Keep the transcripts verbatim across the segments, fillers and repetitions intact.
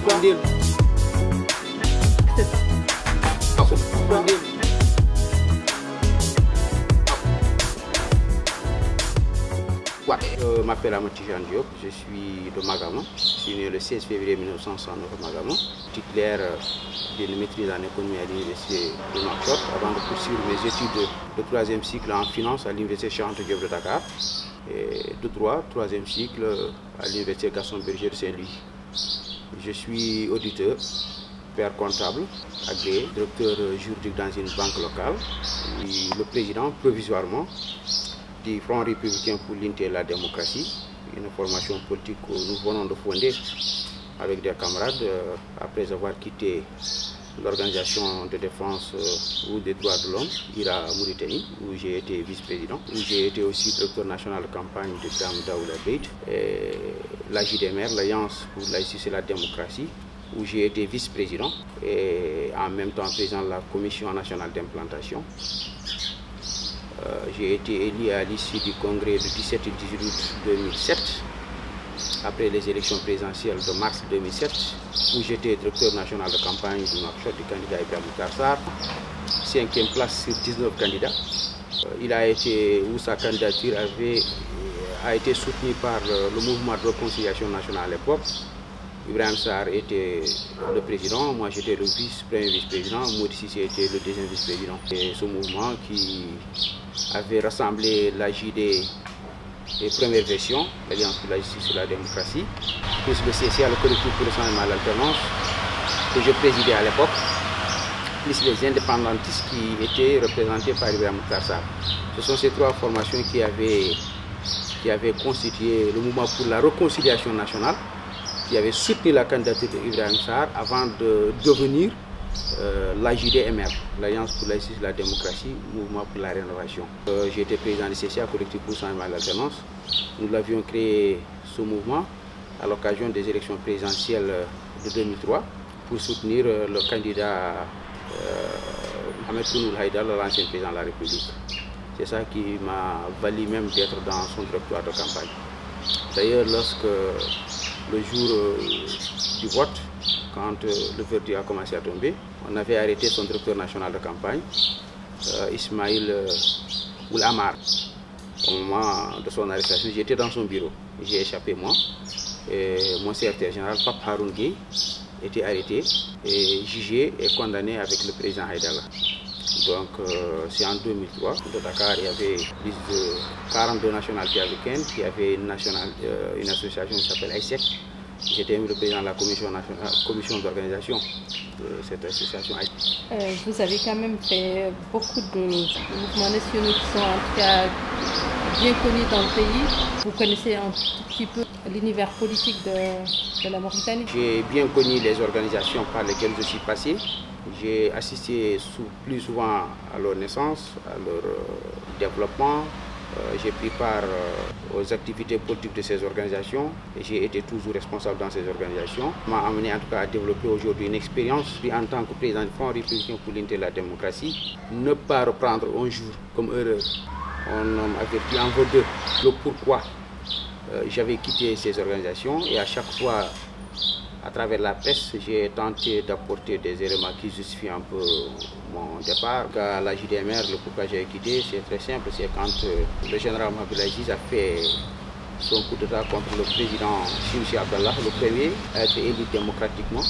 Je m'appelle Amati Jean Diop, je suis de Magamon. Je suis né le seize février mille neuf cent soixante-neuf à Magamon. Titulaire d'une maîtrise en économie à l'université de Nouakchott avant de poursuivre mes études de troisième cycle en finance à l'université Cheikh Anta Diop de Dakar et de droit, troisième cycle à l'université Gaston Berger de Saint-Louis. Je suis auditeur, père comptable, agréé, directeur juridique dans une banque locale, et le président provisoirement du Front républicain pour l'unité et la démocratie, une formation politique que nous venons de fonder avec des camarades euh, après avoir quitté l'organisation de défense euh, ou des droits de l'homme, I R A Mauritanie, où j'ai été vice-président, où j'ai été aussi directeur national de campagne de Dame Daoula Beit, et la J D M R, l'Alliance pour la justice et la démocratie, où j'ai été vice-président et en même temps président de la Commission nationale d'implantation. Euh, j'ai été élu à l'issue du congrès du dix-sept et dix-huit août deux mille sept, après les élections présidentielles de mars deux mille sept, où j'étais directeur national de campagne du Nouakchott du candidat Ibrahim Karsar, cinquième place sur dix-neuf candidats. Euh, il a été, où sa candidature avait, a été soutenue par euh, le mouvement de réconciliation nationale à l'époque. Ibrahim Sarr était le président, moi j'étais le vice-premier vice-président, Maudit Cissé était le deuxième vice-président. Et ce mouvement qui avait rassemblé l'A J D et première version, l'Alliance pour la justice et la démocratie, plus le C C A, le collectif pour le changement à l'alternance, que je présidais à l'époque, plus les indépendantistes qui étaient représentés par Ibrahim Karsar. Ce sont ces trois formations qui avaient, qui avaient constitué le mouvement pour la réconciliation nationale, qui avait soutenu la candidature d'Ibrahim Sarr avant de devenir euh, l'A J D M R, l'Alliance pour la justice et la démocratie, mouvement pour la rénovation. Euh, J'ai été président du C C A, collectif pour le changement à l'alternance. Nous l'avions créé, ce mouvement, à l'occasion des élections présidentielles de deux mille trois, pour soutenir euh, le candidat euh, Ahmed Kounoul Haïdar, l'ancien président de la République. C'est ça qui m'a valu même d'être dans son directoire de campagne. D'ailleurs, lorsque le jour euh, du vote, quand euh, le verdict a commencé à tomber, on avait arrêté son directeur national de campagne, euh, Ismaïl euh, Oulamar. Au moment de son arrestation, j'étais dans son bureau. J'ai échappé moi. Et mon secrétaire général, Pape Haroun Gueye, était arrêté et jugé et condamné avec le président Haïdara. Donc euh, c'est en deux mille trois, de Dakar, il y avait plus de quarante-deux nationalités africaines, qui avait une, nationale, euh, une association qui s'appelle I S E C. J'étais le président de la commission, commission d'organisation de cette association. Euh, vous avez quand même fait beaucoup de mouvements nationaux qui sont en tout cas bien connus dans le pays. Vous connaissez un tout petit peu l'univers politique de, de la Mauritanie? J'ai bien connu les organisations par lesquelles je suis passé. J'ai assisté sous, plus souvent à leur naissance, à leur euh, développement. Euh, j'ai pris part euh, aux activités politiques de ces organisations et j'ai été toujours responsable dans ces organisations. Ça m'a amené en tout cas à développer aujourd'hui une expérience en tant que président du Front républicain pour l'unité et la démocratie. Ne pas reprendre un jour comme erreur. On avertit en vaut deux le pourquoi euh, j'avais quitté ces organisations et à chaque fois, à travers la presse, j'ai tenté d'apporter des éléments qui justifient un peu mon départ. À la J D M R, le pourquoi j'ai quitté, c'est très simple, c'est quand le général Mohamed Aziz a fait son coup d'État contre le président Chimchi Abdallah, le premier à être élu démocratiquement.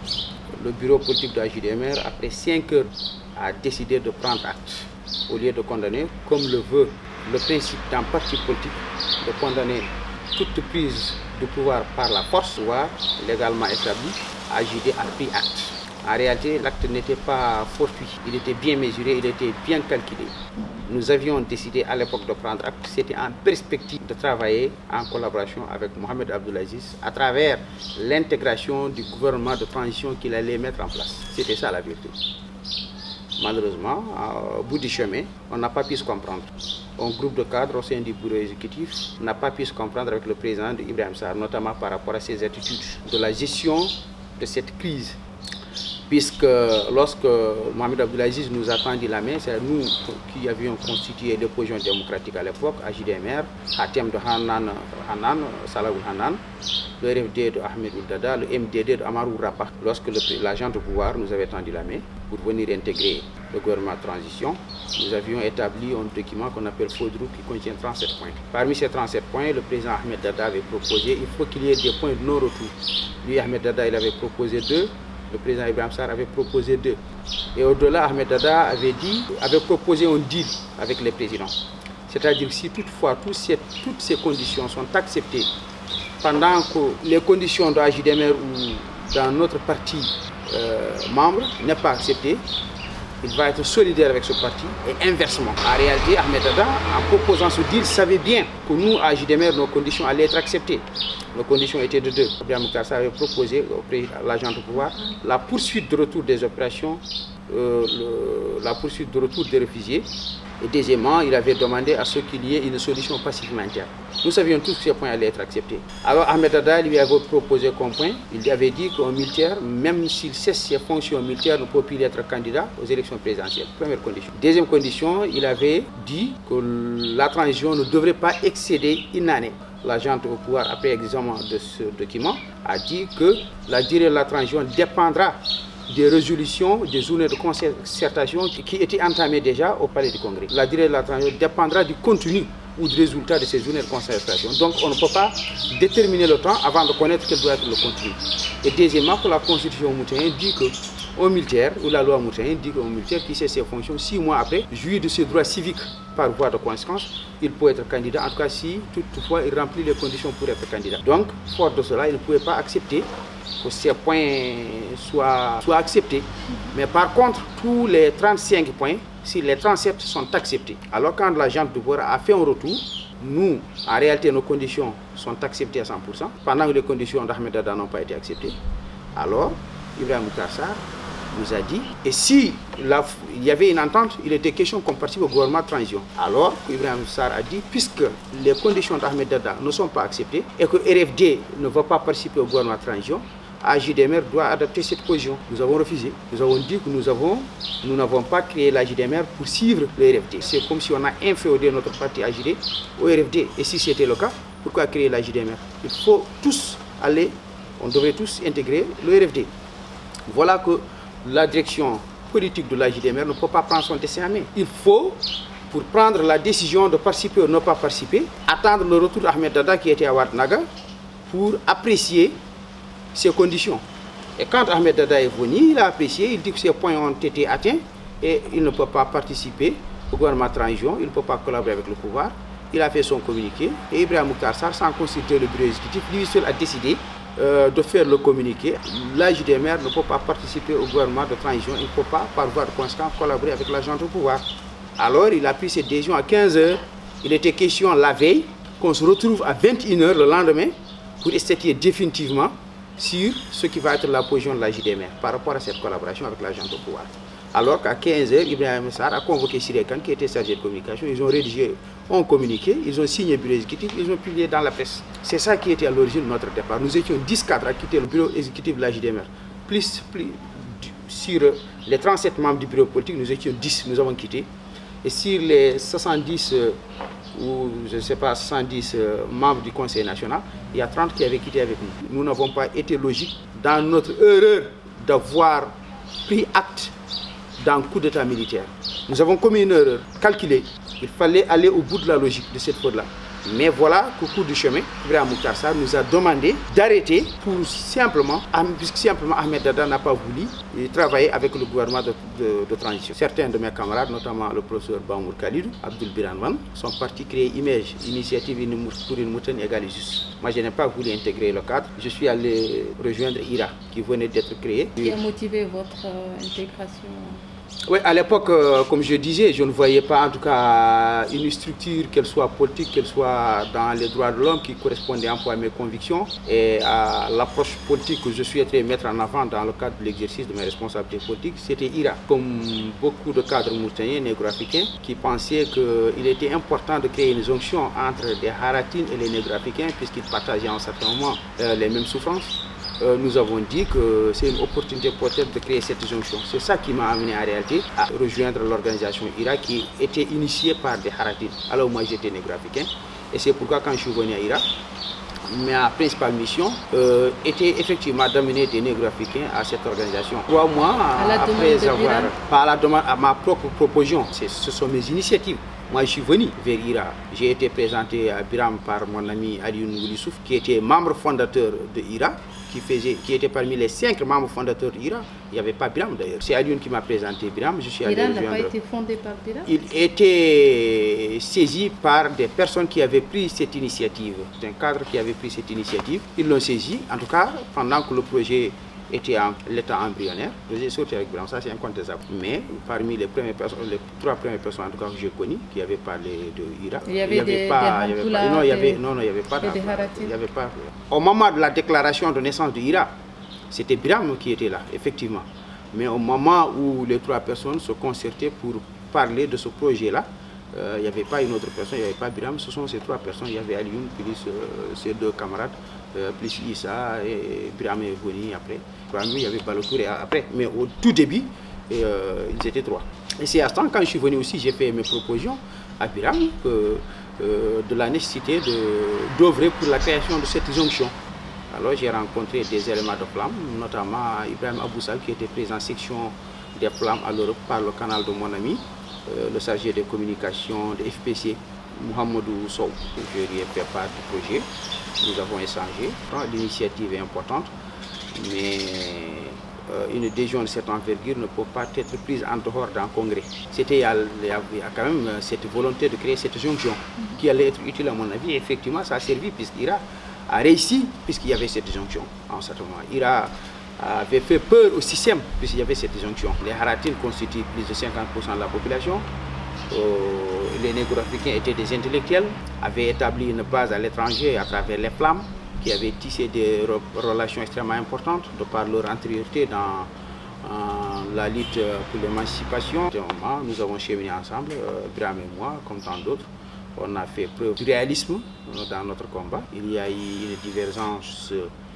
Le bureau politique de la J D M R, après cinq heures, a décidé de prendre acte, au lieu de condamner, comme le veut le principe d'un parti politique, de condamner toute prise de pouvoir par la force, voire légalement établie. A J D a pris acte. En réalité, l'acte n'était pas fortuit, il était bien mesuré, il était bien calculé. Nous avions décidé à l'époque de prendre acte, c'était en perspective de travailler en collaboration avec Mohamed Abdelaziz à travers l'intégration du gouvernement de transition qu'il allait mettre en place. C'était ça la vérité. Malheureusement, au bout du chemin, on n'a pas pu se comprendre. Un groupe de cadres au sein du bureau exécutif n'a pas pu se comprendre avec le président Ibrahim Sarr, notamment par rapport à ses attitudes de la gestion de cette crise. Puisque lorsque Mohamed Abdelaziz nous a tendu la main, c'est nous qui avions constitué l'opposition démocratique à l'époque, à J D M R, Hatem de Hanan, Hanan Salahou Hanan, le R F D de Ahmed Ould Daddah, le M D D de Amadou Rapa. Lorsque l'agent de pouvoir nous avait tendu la main pour venir intégrer le gouvernement de transition, nous avions établi un document qu'on appelle feuille de route qui contient trente-sept points. Parmi ces trente-sept points, le président Ahmed Daddah avait proposé, il faut qu'il y ait des points de non-retour. Lui, Ahmed Daddah, il avait proposé deux. Le président Ibrahim Sarr avait proposé deux. Et au-delà, Ahmed Daddah avait dit, avait proposé un deal avec les présidents. C'est-à-dire que si toutefois toutes ces, toutes ces conditions sont acceptées, pendant que les conditions de A J D M R ou dans notre parti euh, membre n'est pas acceptées, il va être solidaire avec ce parti et inversement. En réalité, Ahmed Daddah, en proposant ce deal, savait bien que nous, à A J D M R, nos conditions allaient être acceptées. Nos conditions étaient de deux. Ibrahim Boubacar Sall avait proposé à l'agent de pouvoir la poursuite de retour des opérations, euh, le, la poursuite de retour des réfugiés. Et deuxièmement, il avait demandé à ce qu'il y ait une solution pacifiquement interne. Nous savions tous que ces points allaient être acceptés. Alors Ahmed Daddah lui avait proposé comme point, il avait dit qu'un militaire, même s'il cesse ses fonctions militaires, ne peut plus être candidat aux élections présidentielles. Première condition. Deuxième condition, il avait dit que la transition ne devrait pas excéder une année. L'agent au pouvoir, après examen de ce document, a dit que la durée de la transition dépendra des résolutions, des journées de concertation qui étaient entamées déjà au Palais du Congrès. La durée de la transition dépendra du contenu ou du résultat de ces journées de concertation. Donc on ne peut pas déterminer le temps avant de connaître quel doit être le contenu. Et deuxièmement, que la Constitution moutanienne dit qu'un militaire, ou la loi moutanienne dit qu'un militaire qui cesse ses fonctions six mois après, jouit de ses droits civiques par voie de conséquence, il peut être candidat, en tout cas si toutefois il remplit les conditions pour être candidat. Donc, fort de cela, il ne pouvait pas accepter que ces points soient, soient acceptés. Mais par contre, tous les trente-cinq points, si les trente-sept sont acceptés, alors quand l'agent de pouvoir a fait un retour, nous, en réalité, nos conditions sont acceptées à cent pour cent, pendant que les conditions d'Ahmed Daddah n'ont pas été acceptées, alors Ibrahim Boubacar Sall nous a dit, et si la, il y avait une entente, il était question qu'on participe au gouvernement de transition. Alors Ibrahim Sarr a dit, puisque les conditions d'Ahmed Daddah ne sont pas acceptées et que R F D ne va pas participer au gouvernement de transition, A J D M R doit adapter cette position. Nous avons refusé. Nous avons dit que nous avons, nous n'avons pas créé l'A J D M R pour suivre le R F D. C'est comme si on a inféodé notre parti A J D au R F D. Et si c'était le cas, pourquoi créer l'A J D M R? Il faut tous aller, on devrait tous intégrer le R F D. Voilà que la direction politique de l'A J D M R ne peut pas prendre son destin en main. Il faut, pour prendre la décision de participer ou ne pas participer, attendre le retour d'Ahmed Daddah qui était à Ouartanaga pour apprécier ces conditions. Et quand Ahmed Daddah est venu, il a apprécié, il dit que ces points ont été atteints et il ne peut pas participer au gouvernement de transition, il ne peut pas collaborer avec le pouvoir. Il a fait son communiqué et Ibrahim Boubacar Sall, sans consulter le bureau exécutif, lui seul a décidé euh, de faire le communiqué. L'A J D M R ne peut pas participer au gouvernement de transition, il ne peut pas, par voie de conséquence, collaborer avec l'agent de pouvoir. Alors il a pris cette décision à quinze heures. Il était question la veille qu'on se retrouve à vingt et une heures le lendemain pour statuer définitivement sur ce qui va être la position de l'A J D M R par rapport à cette collaboration avec l'agent de pouvoir. Alors qu'à quinze heures, Ibrahim Sarr a convoqué Siré Kane qui était chargé de communication, ils ont rédigé, ont communiqué, ils ont signé le bureau exécutif, ils ont publié dans la presse. C'est ça qui était à l'origine de notre départ. Nous étions dix cadres à quitter le bureau exécutif de l'A J D M R. Plus, plus sur les trente-sept membres du bureau politique, nous étions dix, nous avons quitté. Et sur les soixante-dix euh, ou je ne sais pas, soixante-dix euh, membres du Conseil national, il y a trente qui avaient quitté avec nous. Nous n'avons pas été logiques dans notre erreur d'avoir pris acte d'un coup d'état militaire. Nous avons commis une erreur calculée. Il fallait aller au bout de la logique de cette faute-là. Mais voilà qu'au cours du chemin, Ibrahim Boubacar Sall nous a demandé d'arrêter pour simplement, puisque simplement Ahmed Daddah n'a pas voulu travailler avec le gouvernement de, de, de transition. Certains de mes camarades, notamment le professeur Bamour Khalidou, Abdul Biranwan, sont partis créer Image, initiative pour une Moutane égale et juste. Moi, je n'ai pas voulu intégrer le cadre. Je suis allé rejoindre I R A, qui venait d'être créé. Qui a motivé votre euh, intégration? Oui, à l'époque, euh, comme je disais, je ne voyais pas en tout cas une structure, qu'elle soit politique, qu'elle soit dans les droits de l'homme, qui correspondait un peu à mes convictions et à l'approche politique que je souhaitais mettre en avant dans le cadre de l'exercice de mes responsabilités politiques. C'était I R A, comme beaucoup de cadres mauritaniens, négro-africains, qui pensaient qu'il était important de créer une jonction entre les Haratines et les négro-africains, puisqu'ils partageaient en un certain moment euh, les mêmes souffrances. Euh, nous avons dit que c'est une opportunité peut-être de créer cette jonction. C'est ça qui m'a amené en réalité à rejoindre l'organisation I R A qui était initiée par des Haratines. Alors moi j'étais négro-africain et c'est pourquoi quand je suis venu à I R A, ma principale mission euh, était effectivement d'amener des négro-africains à cette organisation. Trois mois après avoir, pas à la demande, à ma propre proposition, ce sont mes initiatives. Moi, je suis venu vers Ira. J'ai été présenté à Biram par mon ami Alioune Oulissouf, qui était membre fondateur de Ira, qui, faisait, qui était parmi les cinq membres fondateurs d'Ira. Il n'y avait pas Biram d'ailleurs. C'est Alioune qui m'a présenté Biram. Je suis allé Ira n'a rejoindre. pas été fondé par Biram? Il était saisi par des personnes qui avaient pris cette initiative. C'est un cadre qui avait pris cette initiative. Ils l'ont saisi, en tout cas, pendant que le projet était en l'état embryonnaire. J'ai sorti avec Biram, ça c'est incontestable. Mais parmi les premières personnes, les trois premières personnes en tout cas que j'ai connues qui avaient parlé de Ira, il y avait, il y avait des, pas, des il y avait pas, non, il y avait, non, non, il y avait pas, des il y avait pas. Au moment de la déclaration de naissance de Ira, c'était Biram qui était là, effectivement. Mais au moment où les trois personnes se concertaient pour parler de ce projet-là, euh, il n'y avait pas une autre personne, il n'y avait pas Biram, ce sont ces trois personnes, il y avait Alioune, plus euh, ses deux camarades, euh, plus Issa et Biram est venu après. Il y avait Balotour et après, mais au tout début, euh, ils étaient trois. Et c'est à ce temps, quand je suis venu aussi, j'ai fait mes propositions à Biram euh, euh, de la nécessité d'œuvrer pour la création de cette jonction. Alors j'ai rencontré des éléments de flammes, notamment Ibrahim Aboussal qui était président en section des flammes à l'Europe par le canal de mon ami, euh, le chargé de communication de F P C, Mohamedou Sow. Je lui ai fait part du projet, nous avons échangé. L'initiative est importante, mais euh, une décision de cette envergure ne peut pas être prise en dehors d'un congrès. C'était il y a quand même cette volonté de créer cette jonction qui allait être utile à mon avis. Et effectivement, ça a servi puisqu'Ira a réussi puisqu'il y avait cette jonction en ce moment. Ira avait fait peur au système puisqu'il y avait cette jonction. Les Haratines constituent plus de cinquante pour cent de la population. Euh, les négro-africains étaient des intellectuels, avaient établi une base à l'étranger à travers les flammes, qui avaient tissé des relations extrêmement importantes de par leur antériorité dans euh, la lutte pour l'émancipation. Nous avons cheminé ensemble, euh, Biram et moi, comme tant d'autres. On a fait preuve du réalisme dans notre combat. Il y a eu une divergence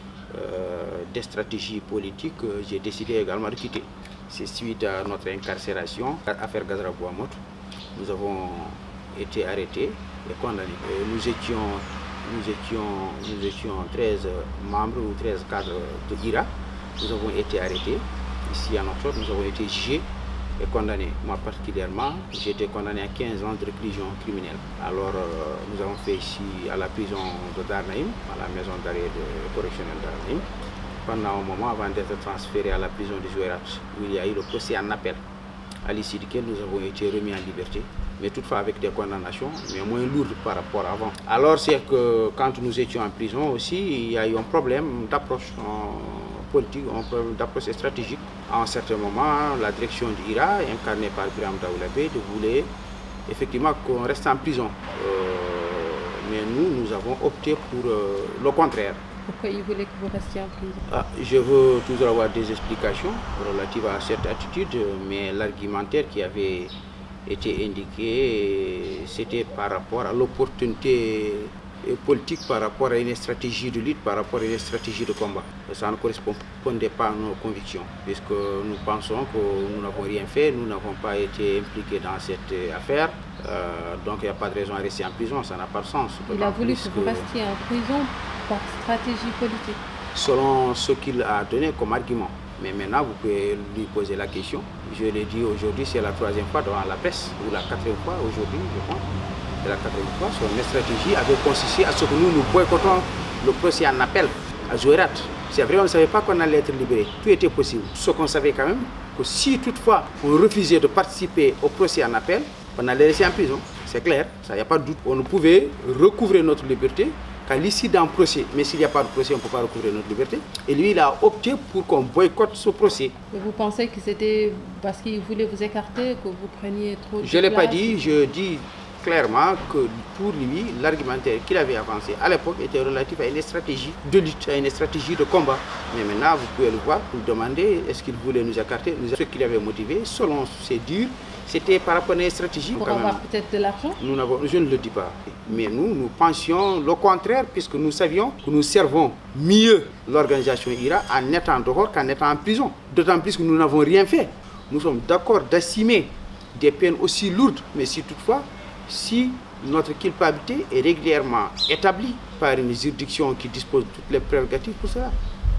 euh, des stratégies politiques que j'ai décidé également de quitter. C'est suite à notre incarcération, l'affaire Gazra Bouamot. Nous avons été arrêtés et condamnés. Et nous étions, nous étions, nous étions treize membres ou treize cadres de Ira. Nous avons été arrêtés. Ici à Nouakchott, nous avons été jugés et condamnés. Moi particulièrement, j'ai été condamné à quinze ans de réclusion criminelle. Alors euh, nous avons fait ici à la prison de Darnaïm, à la maison d'arrêt correctionnelle de Darnaïm, pendant un moment avant d'être transféré à la prison de Zouérat, où il y a eu le procès en appel, à l'issue duquel nous avons été remis en liberté, mais toutefois avec des condamnations, mais moins lourdes par rapport à avant. Alors c'est que quand nous étions en prison aussi, il y a eu un problème d'approche politique, un problème d'approche stratégique. À un certain moment, la direction de Ira, incarnée par Biram Daoulabé, voulait effectivement qu'on reste en prison. Euh, mais nous, nous avons opté pour euh, le contraire. Pourquoi ils voulaient que vous restiez en prison? Ah, je veux toujours avoir des explications relatives à cette attitude, mais l'argumentaire qui avait été indiqué, c'était par rapport à l'opportunité politique, par rapport à une stratégie de lutte, par rapport à une stratégie de combat. Et ça ne correspondait pas à nos convictions, puisque nous pensons que nous n'avons rien fait, nous n'avons pas été impliqués dans cette affaire. Euh, donc il n'y a pas de raison à rester en prison, ça n'a pas de sens. Il a voulu que vous restiez en prison par stratégie politique. Selon ce qu'il a donné comme argument. Mais maintenant, vous pouvez lui poser la question. Je l'ai dit aujourd'hui, c'est la troisième fois devant la presse, ou la quatrième fois aujourd'hui, je pense. C'est la quatrième fois. Son stratégie avait consisté à ce que nous, nous boycottons le procès en appel à Zouérat. C'est vrai, on ne savait pas qu'on allait être libéré. Tout était possible. Ce qu'on savait quand même, que si toutefois on refusait de participer au procès en appel, on allait rester en prison. C'est clair, ça, il n'y a pas de doute. On ne pouvait recouvrer notre liberté qu'à l'issue d'un procès. Mais s'il n'y a pas de procès, on ne peut pas recouvrir notre liberté. Et lui, il a opté pour qu'on boycotte ce procès. Et vous pensez que c'était parce qu'il voulait vous écarter, que vous preniez trop de Je ne l'ai pas dit, je dis clairement que pour lui, l'argumentaire qu'il avait avancé à l'époque était relatif à une stratégie de lutte, à une stratégie de combat. Mais maintenant, vous pouvez le voir, vous demander est-ce qu'il voulait nous écarter. Ce qu'il avait motivé, selon ses dires, c'était par rapport à une stratégie. Pour avoir peut-être de l'argent? Nous n'avons, je ne le dis pas. Mais nous, nous pensions le contraire, puisque nous savions que nous servons mieux l'organisation Ira en étant dehors qu'en étant en prison. D'autant plus que nous n'avons rien fait. Nous sommes d'accord d'assumer des peines aussi lourdes, mais si toutefois, si Notre culpabilité est régulièrement établie par une juridiction qui dispose de toutes les prérogatives pour cela.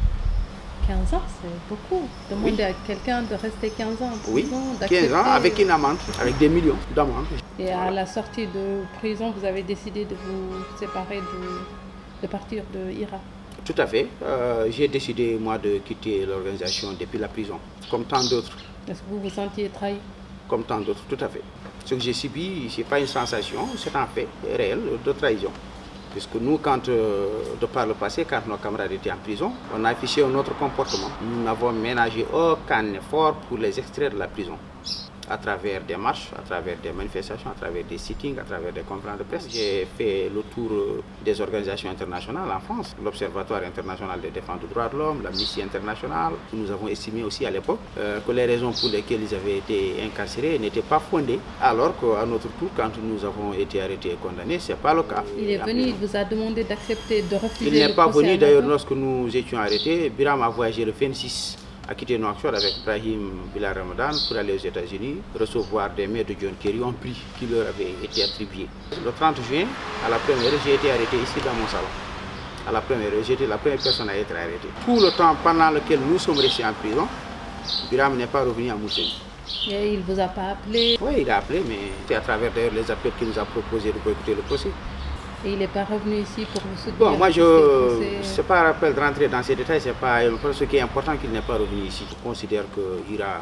quinze ans, c'est beaucoup. Demander oui. à quelqu'un de rester quinze ans en prison, oui, quinze ans avec une amende, avec des millions d'amendes. Et à la sortie de prison, vous avez décidé de vous séparer, de, de partir de I R A? Tout à fait. Euh, J'ai décidé, moi, de quitter l'organisation depuis la prison, comme tant d'autres. Est-ce que vous vous sentiez trahi? Comme tant d'autres, tout à fait. Ce que j'ai subi, ce n'est pas une sensation, c'est un fait réel de trahison. Puisque nous, quand, euh, de par le passé, quand nos camarades étaient en prison, on a affiché un autre comportement. Nous n'avons ménagé aucun effort pour les extraire de la prison. À travers des marches, à travers des manifestations, à travers des sittings, à travers des conférences de presse. J'ai fait le tour des organisations internationales en France, l'Observatoire international de défense des droits de l'homme, l'Amnesty internationale. Nous avons estimé aussi à l'époque euh, que les raisons pour lesquelles ils avaient été incarcérés n'étaient pas fondées, alors qu'à notre tour, quand nous avons été arrêtés et condamnés, ce n'est pas le cas. Il est venu, il vous a demandé d'accepter, de refuser Il n'est pas venu, d'ailleurs, lorsque nous étions arrêtés. Biram a voyagé le vingt-six. A quitté Nouakchott avec Brahim Bilal Ramadan pour aller aux États-Unis, recevoir des mails de John Kerry, un prix qui leur avait été attribué. Le trente juin, à la première heure, j'ai été arrêté ici dans mon salon. À la première heure, j'étais la première personne à être arrêtée. Tout le temps pendant lequel nous sommes restés en prison, Biram n'est pas revenu à Mousséni. Et il ne vous a pas appelé? Oui, il a appelé, mais c'est à travers d'ailleurs les appels qu'il nous a proposé de boycotter le procès. Et il n'est pas revenu ici pour vous soutenir? Bon, moi, je ne sais pas rappel de rentrer dans ces détails, c'est pas ce qui est important qu'il n'est pas revenu ici. Je considère que I R A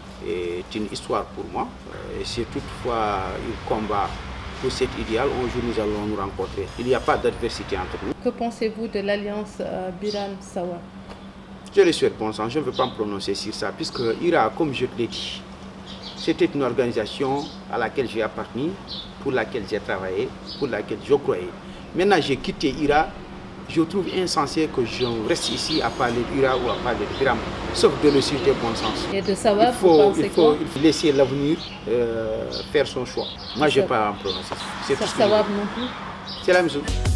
est une histoire pour moi. Et si toutefois il combat pour cet idéal, un jour nous allons nous rencontrer. Il n'y a pas d'adversité entre nous. Que pensez-vous de l'alliance euh, Biram Sawab? Je le souhaite bon sens, je ne veux pas me prononcer sur ça, puisque I R A, comme je l'ai dit, c'était une organisation à laquelle j'ai appartenu, pour laquelle j'ai travaillé, pour laquelle je croyais. Maintenant, j'ai quitté I R A. Je trouve insensé que je reste ici à parler d'I R A ou à parler de Biram, sauf de le citer bon sens. Et de savoir, il faut, vous pensez il faut, quoi? il faut laisser l'avenir euh, faire son choix. Moi, je ne vais pas en prononcer. C'est tout. Sawab non plus? C'est la même chose.